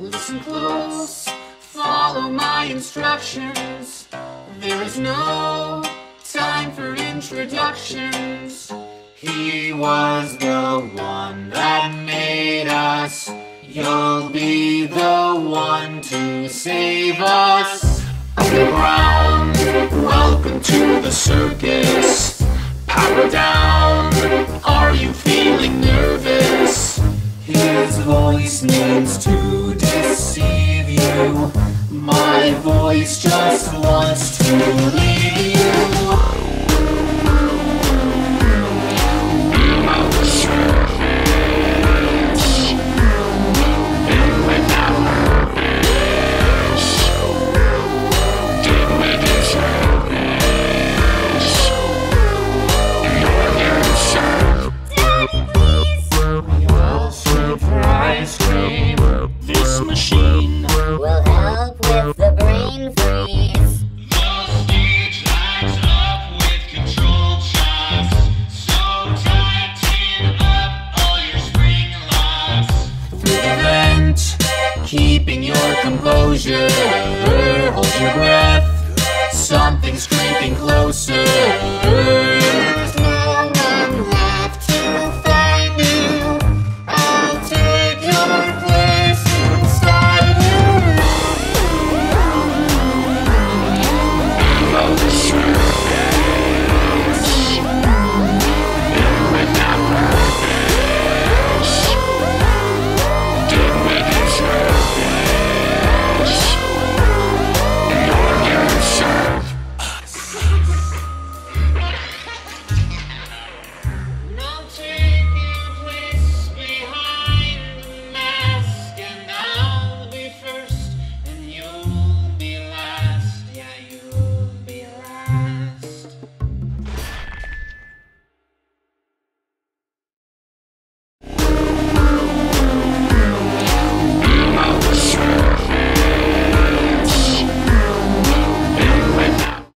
Listen close, follow my instructions. There is no time for introductions. He was the one that made us. You'll be the one to save us. Underground, welcome to the circus. Power down, are you feeling nervous? His voice means to deceive you. My voice just wants to leave you. This machine will help with the brain freeze. The stage lights up with controlled shocks, so tighten up all your spring locks. Through the vent, keeping your composure. Hold your breath, something's creeping closer.